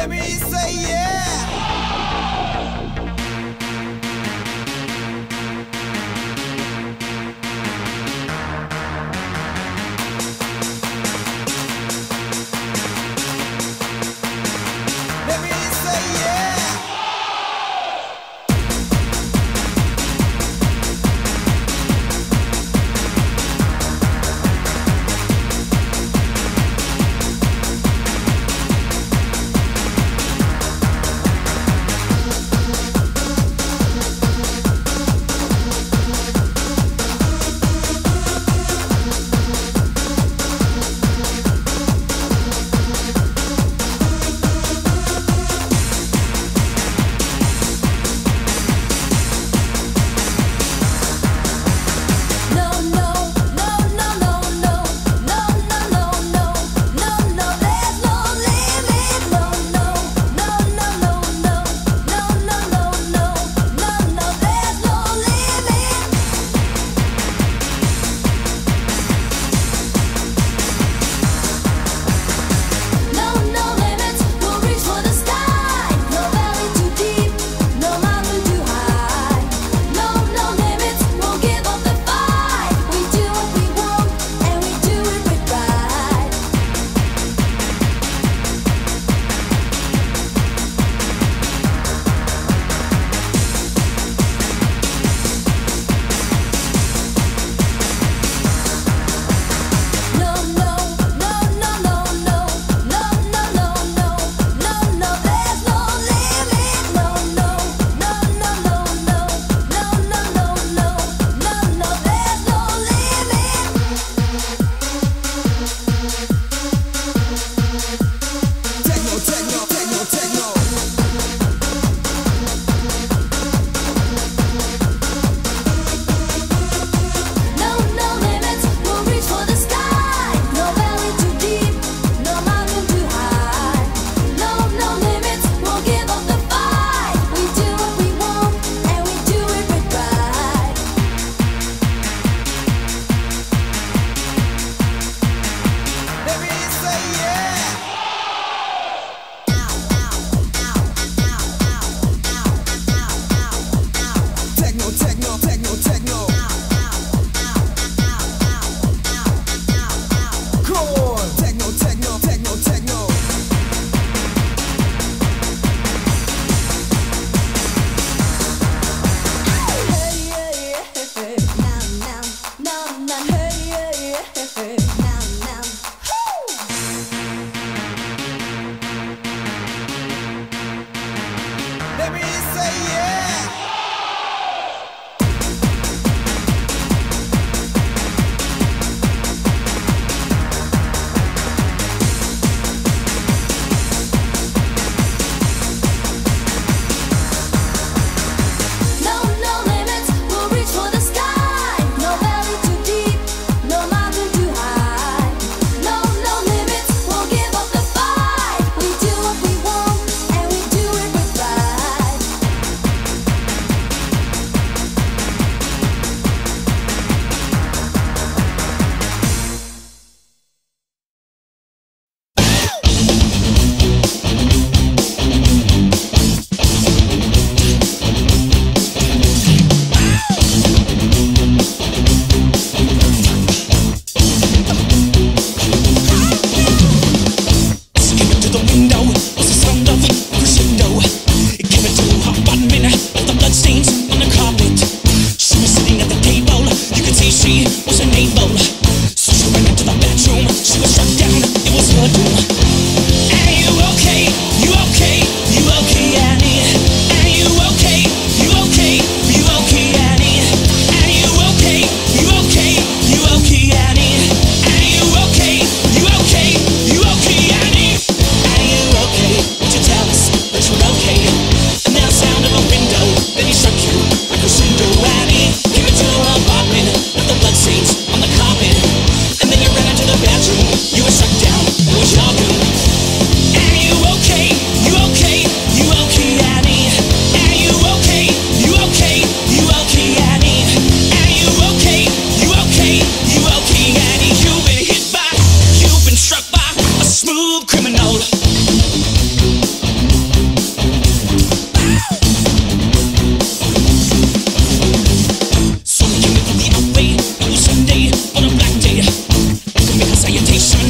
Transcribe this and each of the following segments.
Let me say yeah. Let me say yeah.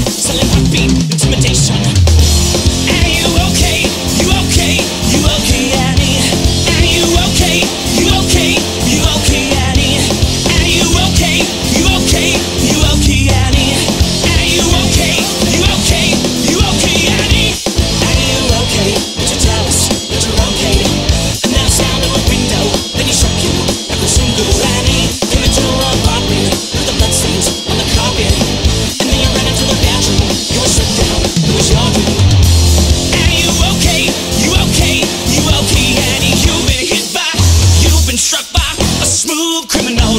selling heartbeat, intimidation. Are you okay? You okay? You okay, Annie? Are you okay? You okay? You okay, Annie? Are you okay? You okay? You okay, Annie? Are you okay? You okay? You okay, Annie? Are you okay? Would you tell us that you're okay? And now sound of a window, then he shook you like a single Annie. Came into our apartment with the bloodstains on the carpet, and then you ran into the bathroom. You were stripped down. It was your room. Are you okay? You okay? You okay, Annie? You've been hit by, you've been struck by a smooth criminal.